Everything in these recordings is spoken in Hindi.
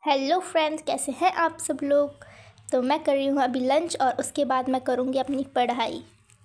हेलो फ्रेंड्स, कैसे हैं आप सब लोग। तो मैं कर रही हूँ अभी लंच और उसके बाद मैं करूँगी अपनी पढ़ाई।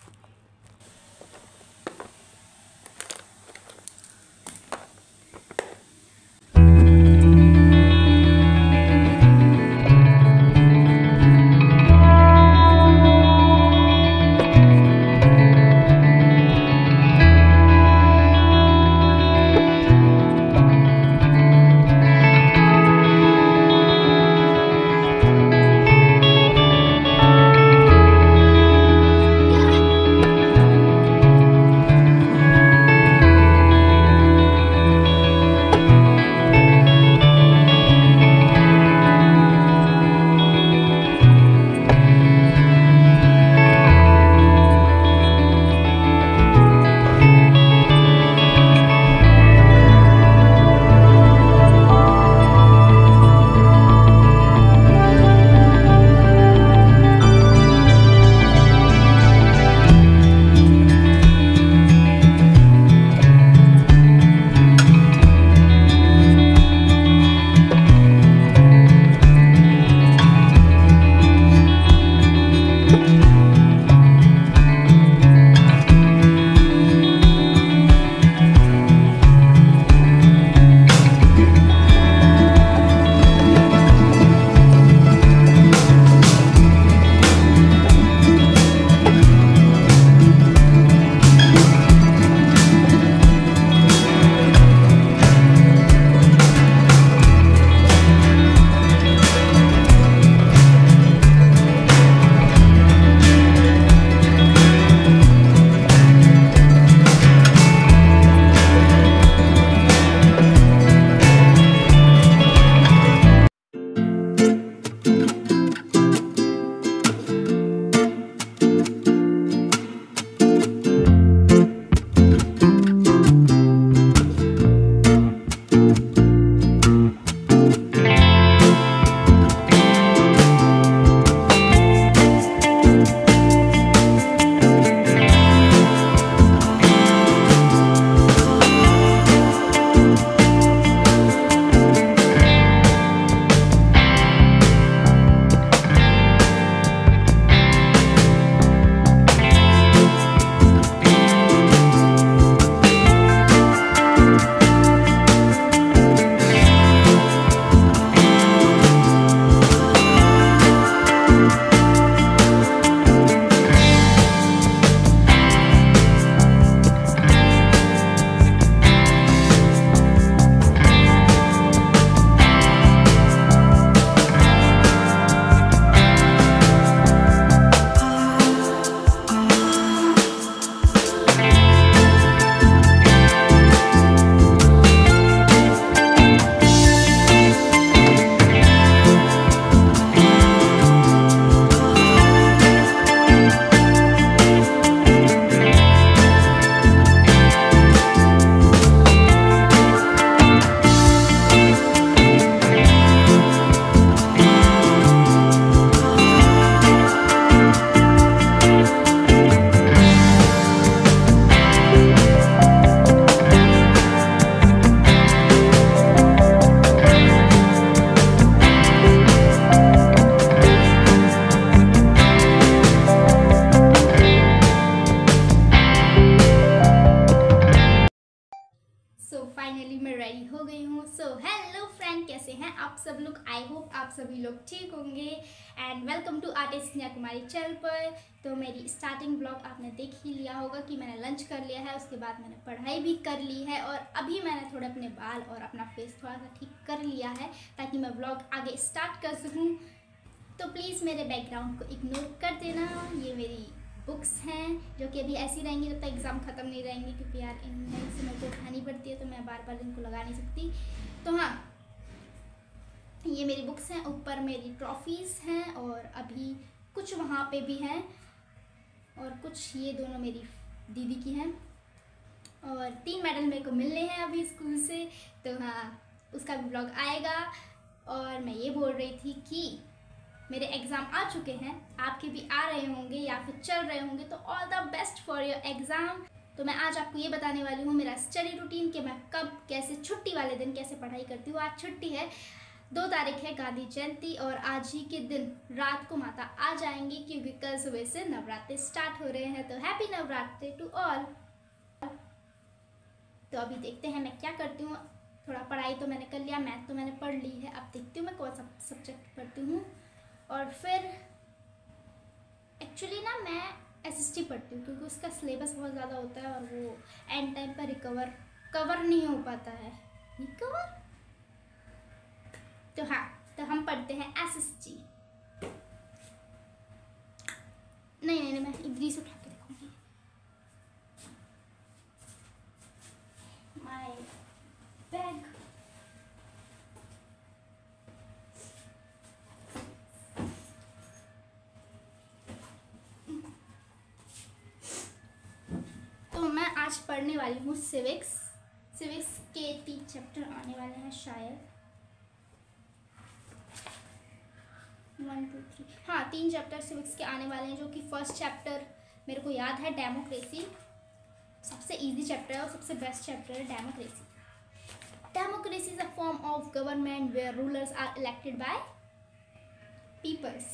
फाइनली मैं रेडी हो गई हूँ। हेलो फ्रेंड, कैसे हैं आप सब लोग। आई होप आप सभी लोग ठीक होंगे and welcome to artist Sneha Kumari channel पर। तो मेरी स्टार्टिंग ब्लॉग आपने देख ही लिया होगा कि मैंने लंच कर लिया है, उसके बाद मैंने पढ़ाई भी कर ली है और अभी मैंने थोड़े अपने बाल और अपना फेस थोड़ा सा ठीक कर लिया है ताकि मैं ब्लॉग आगे स्टार्ट कर सकूँ। तो प्लीज़ मेरे बैकग्राउंड को इग्नोर कर देना। ये मेरी बुक्स हैं जो कि अभी ऐसी रहेंगी जब तक एग्ज़ाम ख़त्म नहीं रहेंगी, क्योंकि यार इनमें से मेरे को उठानी पड़ती है तो मैं बार बार इनको लगा नहीं सकती। तो हाँ, ये मेरी बुक्स हैं, ऊपर मेरी ट्रॉफीज़ हैं और अभी कुछ वहाँ पे भी हैं और कुछ ये दोनों मेरी दीदी की हैं और 3 मेडल मेरे को मिलने हैं अभी स्कूल से। तो हाँ, उसका भी ब्लॉग आएगा। और मैं ये बोल रही थी कि मेरे एग्ज़ाम आ चुके हैं, आपके भी आ रहे होंगे या फिर चल रहे होंगे, तो all the best for your exam. तो मैं आज आपको ये बताने वाली हूँ मेरा स्टडी रूटीन कि मैं कब कैसे छुट्टी वाले दिन कैसे पढ़ाई करती हूँ। आज छुट्टी है 2 तारीख है गांधी जयंती और आज ही के दिन रात को माता आ जाएंगी क्योंकि कल सुबह से नवरात्रि स्टार्ट हो रहे हैं। तो हैप्पी नवरात्रि टू ऑल। तो अभी देखते हैं मैं क्या करती हूँ। थोड़ा पढ़ाई तो मैंने कर लिया, मैथ तो मैंने पढ़ ली है। अब देखती हूँ मैं कौन सा सब्जेक्ट पढ़ती हूँ। और फिर एक्चुअली ना मैं एसएसटी पढ़ती हूँ क्योंकि उसका सिलेबस बहुत ज़्यादा होता है और वो एंड टाइम पर कवर नहीं हो पाता है। रिकवर तो हाँ, तो हम पढ़ते हैं एसएसटी। नहीं, मैं इधर से उठा के देखूँगी। My bag. तो मैं आज पढ़ने वाली हूँ सिविक्स के 3 चैप्टर आने वाले हैं शायद। 1 2 3 हाँ, 3 चैप्टर सिविक्स के आने वाले हैं, जो कि फर्स्ट चैप्टर मेरे को याद है डेमोक्रेसी। सबसे इजी चैप्टर है और सबसे बेस्ट चैप्टर है democracy. Democracy is a form of government where rulers are elected by peoples.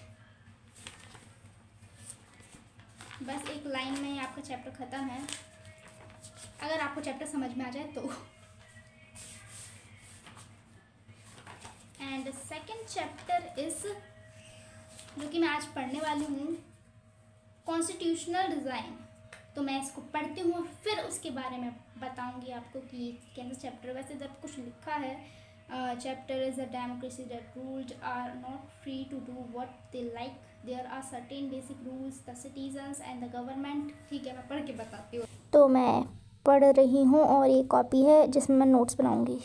बस एक लाइन में ही आपका चैप्टर ख़त्म है, अगर आपको चैप्टर समझ में आ जाए तो। एंड सेकेंड चैप्टर इज, जो कि मैं आज पढ़ने वाली हूँ, कॉन्स्टिट्यूशनल डिज़ाइन। तो मैं इसको पढ़ती हूँ फिर उसके बारे में बताऊँगी आपको कि कैसा चैप्टर। वैसे जब कुछ लिखा है, chapter is a democracy that ruled are not free to do what they like, there are certain basic rules, the citizens and the government. ठीक है, मैं पढ़ के बताती हूँ। तो मैं पढ़ रही हूँ और ये कॉपी है जिसमें मैं नोट्स बनाऊँगी।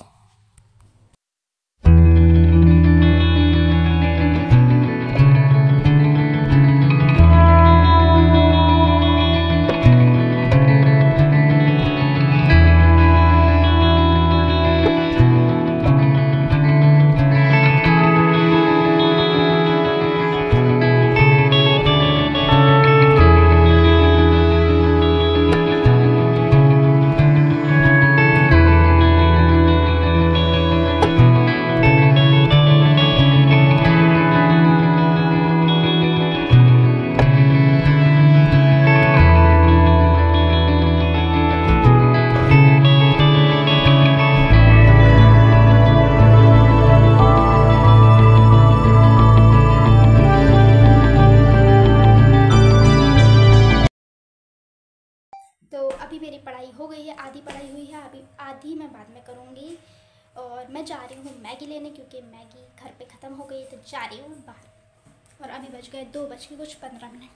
तो अभी मेरी पढ़ाई हो गई है, आधी पढ़ाई हुई है, अभी आधी मैं बाद में करूँगी। और मैं जा रही हूँ मैगी लेने क्योंकि मैगी घर पे ख़त्म हो गई, तो जा रही हूँ बाहर। और अभी बज गए 2:15।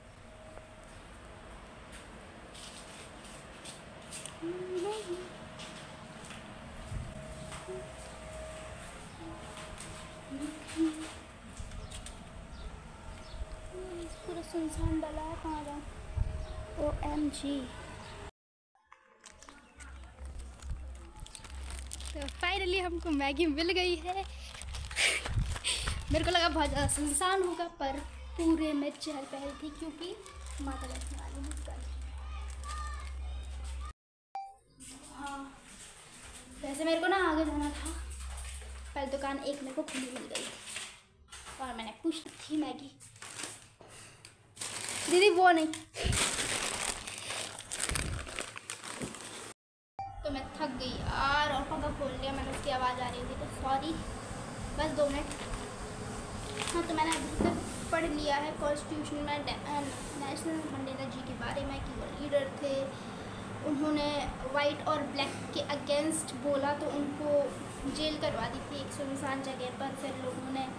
पूरा सुनसान डाला है, कहाँ जाऊँ? OMG। तो फाइनली हमको मैगी मिल गई है। मेरे को लगा बहुत ज़्यादा सुनसान होगा, पर पूरे में चहल पहल थी क्योंकि माता बैठने वाली है कल। हाँ, वैसे मेरे को ना आगे जाना था, पहले दुकान एक मेरे को खुली मिल गई और मैंने पूछी थी मैगी। दीदी वो नहीं। तो मैं थक गई यार और पंखा खोल लिया मैंने, उसकी आवाज़ आ रही थी तो सॉरी। बस 2 मिनट। हाँ, तो मैंने अभी तक पढ़ लिया है कॉन्स्टिट्यूशन में नेल्सन मंडेला जी के बारे में कि वो लीडर थे। उन्होंने वाइट और ब्लैक के अगेंस्ट बोला तो उनको जेल करवा दी थी एक सुनसान जगह पर। फिर लोगों ने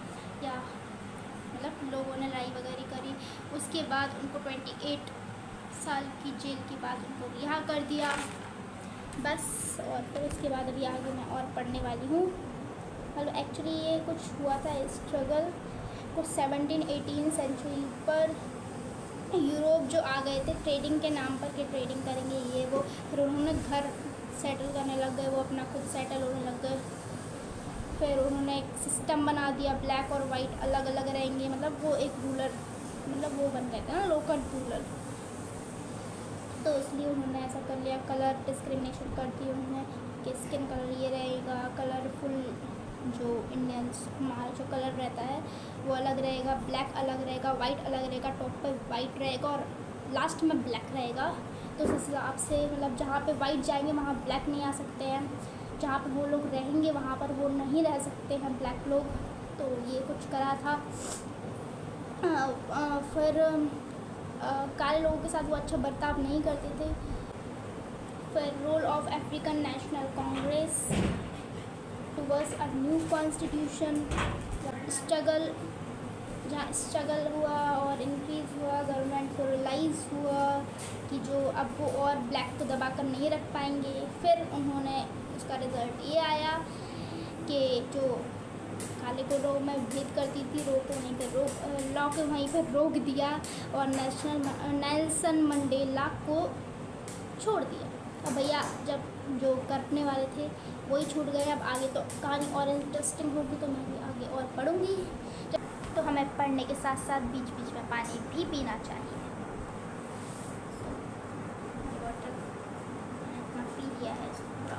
लोगों ने लड़ाई वगैरह करी, उसके बाद उनको 28 साल की जेल के बाद उनको रिहा कर दिया बस। और फिर उसके बाद अभी आगे मैं और पढ़ने वाली हूँ। मतलब एक्चुअली ये कुछ हुआ था स्ट्रगल कुछ 17-18 सेंचुरी पर यूरोप जो आ गए थे ट्रेडिंग के नाम पर कि ट्रेडिंग करेंगे ये वो। फिर उन्होंने घर सेटल करने लग गए, वो अपना खुद सेटल होने लग गए। फिर उन्होंने एक सिस्टम बना दिया, ब्लैक और वाइट अलग अलग रहेंगे, मतलब वो एक रूलर, मतलब वो बन गए थे ना लोकल रूलर। तो इसलिए उन्होंने ऐसा कर लिया, कलर डिस्क्रिमिनेशन कर दी उन्होंने कि स्किन कलर ये रहेगा, कलरफुल जो इंडियंस हमारा जो कलर रहता है वो अलग रहेगा, ब्लैक अलग रहेगा, वाइट अलग रहेगा, टॉप पे वाइट रहेगा और लास्ट में ब्लैक रहेगा। तो उस हिसाब से मतलब जहाँ पे वाइट जाएंगे वहाँ ब्लैक नहीं आ सकते हैं, जहाँ पे वो लोग रहेंगे वहाँ पर वो नहीं रह सकते हैं ब्लैक लोग। तो ये कुछ करा था। फिर काले लोगों के साथ वो अच्छा बर्ताव नहीं करते थे। फिर role of African National Congress towards a new constitution, struggle, जहाँ स्ट्रगल हुआ और इंक्रीज़ हुआ, गवर्नमेंट को रियलाइज़ हुआ कि जो अब वो और ब्लैक को दबा कर नहीं रख पाएंगे। फिर उन्होंने उसका रिज़ल्ट ये आया कि जो काले को रो में भेद करती थी, रो को वहीं पर लॉ को वहीं पर रोक दिया और नेल्सन मंडेला को छोड़ दिया। अब भैया जब जो करने वाले थे वही छूट गए, अब आगे तो कहानी और इंटरेस्टिंग होगी तो मैं भी आगे और पढ़ूँगी। तो हमें पढ़ने के साथ साथ बीच बीच में पानी भी पीना चाहिए। वाटर अपना पी लिया है पूरा।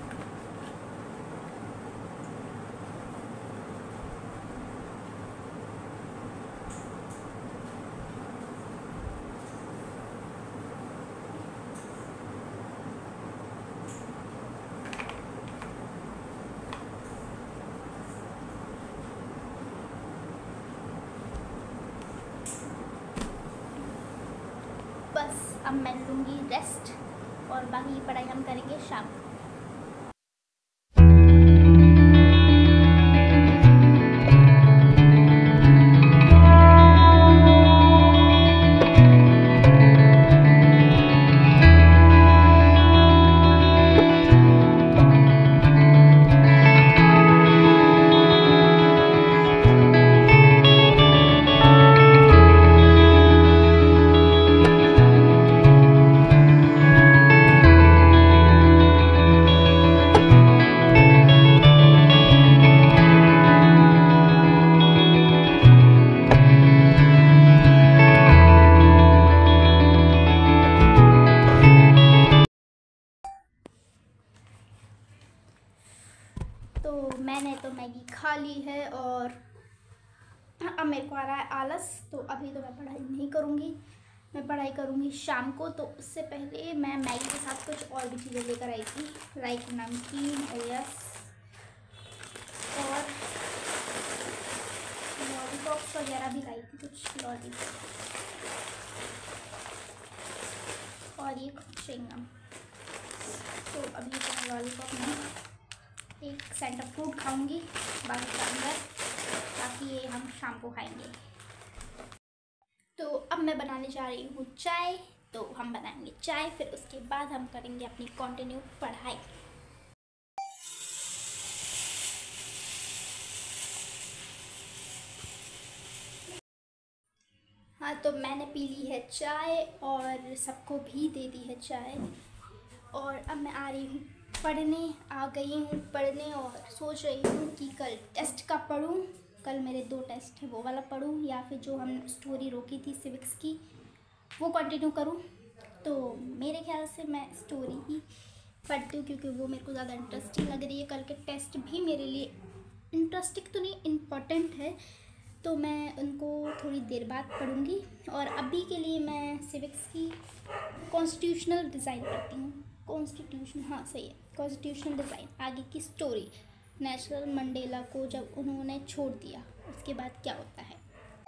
बस अब मैं लूँगी रेस्ट और बाकी पढ़ाई हम करेंगे शाम को। तो मैंने तो मैगी खा ली है और अब मेरे को आ रहा है आलस, तो अभी तो मैं पढ़ाई नहीं करूँगी, मैं पढ़ाई करूँगी शाम को। तो उससे पहले मैं मैगी के साथ कुछ और भी चीज़ें लेकर आई थी, लाइक नमकीन ओरियस और लॉलीपॉप्स वगैरह भी लाई थी, कुछ लॉलीपॉप और ये चिंगम। तो अभी तो मैं लॉलीपॉप नहीं, एक सेंटर फ्रूट खाऊंगी बाकी के अंदर, ताकि ये हम शाम को खाएंगे। तो अब मैं बनाने जा रही हूँ चाय, तो हम बनाएंगे चाय, फिर उसके बाद हम करेंगे अपनी कंटिन्यू पढ़ाई। हाँ, तो मैंने पी ली है चाय और सबको भी दे दी है चाय, और अब मैं आ रही हूँ पढ़ने, आ गई हूँ पढ़ने और सोच रही हूँ कि कल टेस्ट का पढूँ। कल मेरे 2 टेस्ट है, वो वाला पढूँ या फिर जो हम स्टोरी रोकी थी सिविक्स की वो कंटिन्यू करूँ। तो मेरे ख्याल से मैं स्टोरी ही पढ़ती हूँ, क्योंकि वो मेरे को ज़्यादा इंटरेस्टिंग लग रही है। कल के टेस्ट भी मेरे लिए इंटरेस्टिंग तो नहीं, इम्पॉर्टेंट है, तो मैं उनको थोड़ी देर बाद पढ़ूँगी। और अभी के लिए मैं सिविक्स की कॉन्स्टिट्यूशनल डिज़ाइन पढ़ती हूँ। कॉन्स्टिट्यूशन, हाँ सही है, कॉन्स्टिट्यूशनल डिज़ाइन, आगे की स्टोरी। नेल्सन मंडेला को जब उन्होंने छोड़ दिया उसके बाद क्या होता है।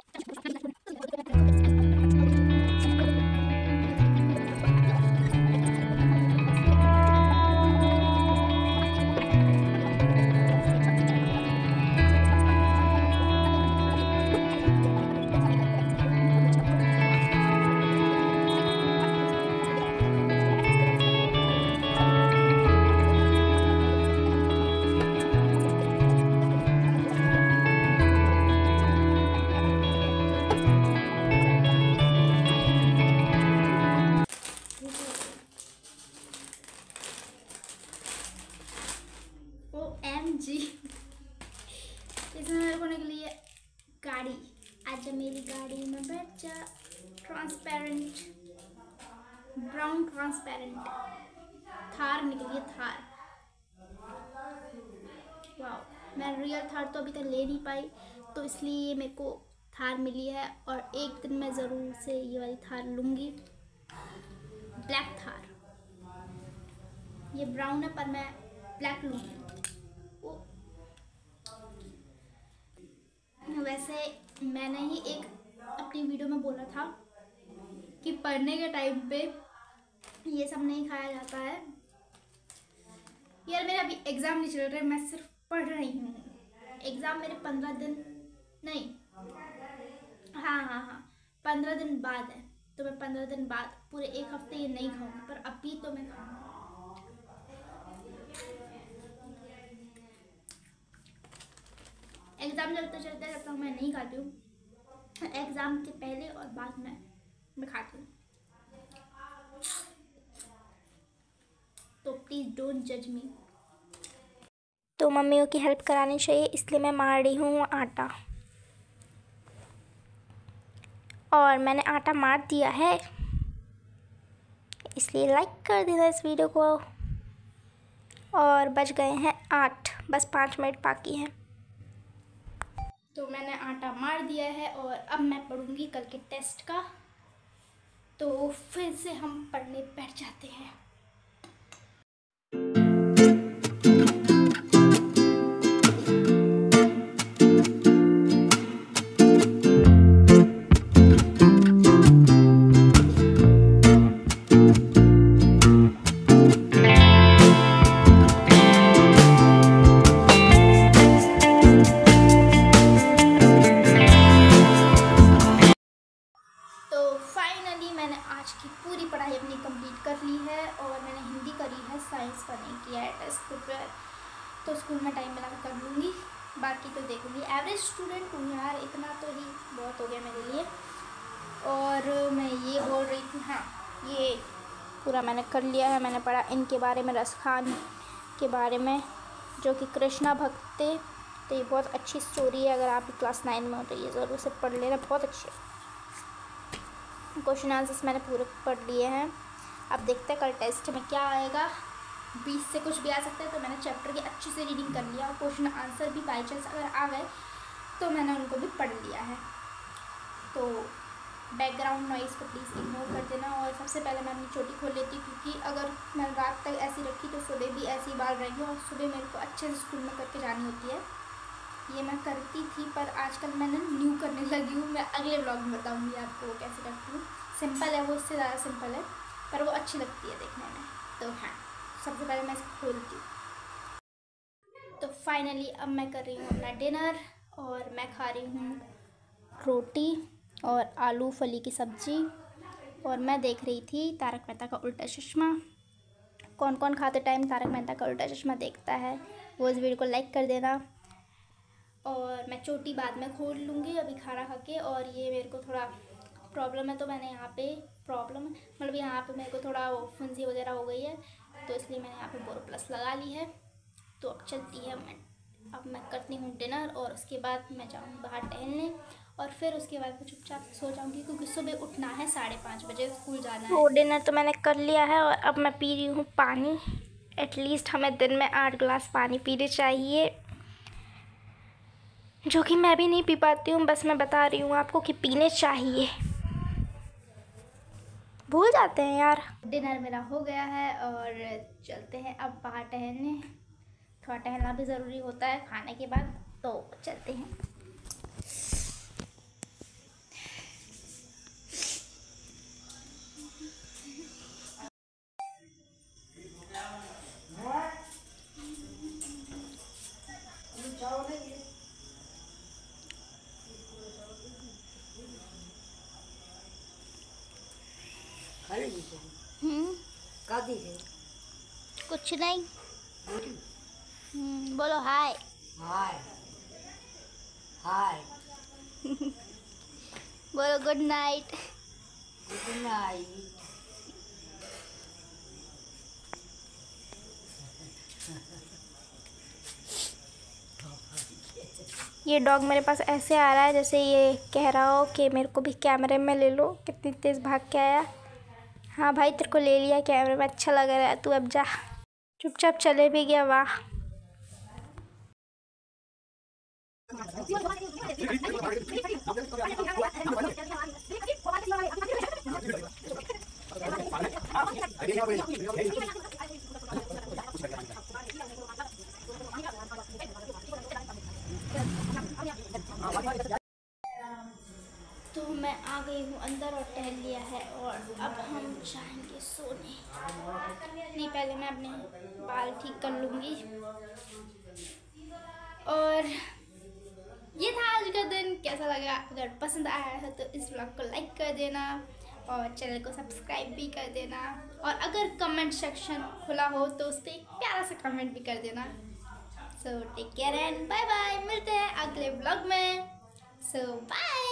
OMG, इसमें मेरे को निकली है गाड़ी। आजा मेरी गाड़ी में बैठ जा। ट्रांसपेरेंट, ब्राउन ट्रांसपेरेंट थार निकली है, थार। वाह, मैं रियल थार तो अभी तक ले नहीं पाई, तो इसलिए ये मेरे को थार मिली है। और एक दिन मैं ज़रूर से ये वाली थार लूँगी, ब्लैक थार। ये ब्राउन है पर मैं ब्लैक लूँगी। वैसे मैंने ही एक अपनी वीडियो में बोला था कि पढ़ने के टाइम पे ये सब नहीं खाया जाता है। यार मेरे अभी एग्ज़ाम नहीं चल रहे, मैं सिर्फ पढ़ रही हूँ। एग्ज़ाम मेरे 15 दिन नहीं, हाँ 15 दिन बाद है, तो मैं 15 दिन बाद पूरे एक हफ्ते ये नहीं खाऊंगी, पर अभी तो मैं खाऊंगी। एग्ज़ाम चलते चलते जब तक मैं नहीं खाती हूँ, एग्ज़ाम के पहले और बाद में मैं खाती हूँ। तो प्लीज़ डोंट जज मी। तो मम्मियों की हेल्प करानी चाहिए, इसलिए मैं मार रही हूँ आटा। और मैंने आटा मार दिया है, इसलिए लाइक कर देना इस वीडियो को। और बज गए हैं 8, बस 5 मिनट बाकी हैं। तो मैंने आटा मार दिया है और अब मैं पढ़ूंगी कल के टेस्ट का। तो फिर से हम पढ़ने बैठ जाते हैं। मैंने आज की पूरी पढ़ाई अपनी कंप्लीट कर ली है और मैंने हिंदी करी है, साइंस का नहीं किया है टेस्ट प्रिपेयर। तो स्कूल में टाइम मिला कर लूँगी, बाकी तो देखूँगी। एवरेज स्टूडेंट हूँ यार, इतना तो ही बहुत हो गया मेरे लिए। और मैं ये बोल रही थी, हाँ ये पूरा मैंने कर लिया है। मैंने पढ़ा इनके बारे में, रसखान के बारे में, जो कि कृष्णा भक्त थे। तो ये बहुत अच्छी स्टोरी है, अगर आप क्लास 9 में हो तो ये ज़रूर से पढ़ लेना, बहुत अच्छे क्वेश्चन आंसर्स मैंने पूरे पढ़ लिए हैं। अब देखते हैं कल टेस्ट में क्या आएगा, 20 से कुछ भी आ सकता है। तो मैंने चैप्टर की अच्छी से रीडिंग कर लिया और क्वेश्चन आंसर भी बाई चांस अगर आ गए तो मैंने उनको भी पढ़ लिया है। तो बैकग्राउंड नॉइज़ को प्लीज़ इग्नोर कर देना। और सबसे पहले मैं अपनी चोटी खोल लेती हूँ, क्योंकि अगर मैं रात तक ऐसी रखी तो सुबह भी ऐसी बाल रहेंगे और सुबह मेरे को अच्छे से स्कूल में करके जानी होती है। ये मैं करती थी पर आजकल मैंने न्यू करने लगी हूँ। मैं अगले व्लॉग में बताऊँगी आपको वो कैसे करती हूँ। सिंपल है वो, उससे ज़्यादा सिंपल है पर वो अच्छी लगती है देखने में। तो हाँ, सबसे पहले मैं इसको खोलती हूँ। तो फाइनली अब मैं कर रही हूँ अपना डिनर और मैं खा रही हूँ रोटी और आलू फली की सब्ज़ी। और मैं देख रही थी तारक मेहता का उल्टा चश्मा। कौन कौन खाते टाइम तारक मेहता का उल्टा चश्मा देखता है वो इस वीडियो को लाइक कर देना। और मैं चोटी बाद में खोल लूँगी अभी खाना खा के। और ये मेरे को थोड़ा प्रॉब्लम है, तो मैंने यहाँ पे मतलब यहाँ पे मेरे को थोड़ा वो फुंसी वगैरह हो गई है, तो इसलिए मैंने यहाँ पे बोरोप्लस लगा ली है। तो अब चलती है अब मैं करती हूँ डिनर और उसके बाद मैं जाऊँगी बाहर टहलने। और फिर उसके बाद मैं चुपचाप सो जाऊँगी, क्योंकि सुबह उठना है 5:30 बजे, स्कूल जाना है। वो डिनर तो मैंने कर लिया है और अब मैं पी रही हूँ पानी। एटलीस्ट हमें दिन में 8 गिलास पानी पीने चाहिए, जो कि मैं भी नहीं पी पाती हूँ। बस मैं बता रही हूँ आपको कि पीने चाहिए, भूल जाते हैं यार। डिनर मेरा हो गया है और चलते हैं अब बाहर टहलने। थोड़ा टहलना भी ज़रूरी होता है खाने के बाद, तो चलते हैं। कुछ नहीं, बोलो हाय। हाय हाय बोलो गुड नाइट। Good night. ये डॉग मेरे पास ऐसे आ रहा है जैसे ये कह रहा हो कि मेरे को भी कैमरे में ले लो। कितनी तेज़ भाग के आया। हाँ भाई, तेरे को ले लिया कैमरे में, अच्छा लग रहा है, तू अब जा। चुपचाप चले भी गया, वाह। तो मैं आ गई हूँ अंदर और टहल लिया है और अब हम जाएंगे सोने। नहीं, पहले मैं अपने बाल ठीक कर लूँगी। और ये था आज का दिन। कैसा लगा? अगर पसंद आया है तो इस ब्लॉग को लाइक कर देना और चैनल को सब्सक्राइब भी कर देना। और अगर कमेंट सेक्शन खुला हो तो उस पर एक प्यारा सा कमेंट भी कर देना। So take care and bye bye. मिलते हैं अगले ब्लॉग में। So bye.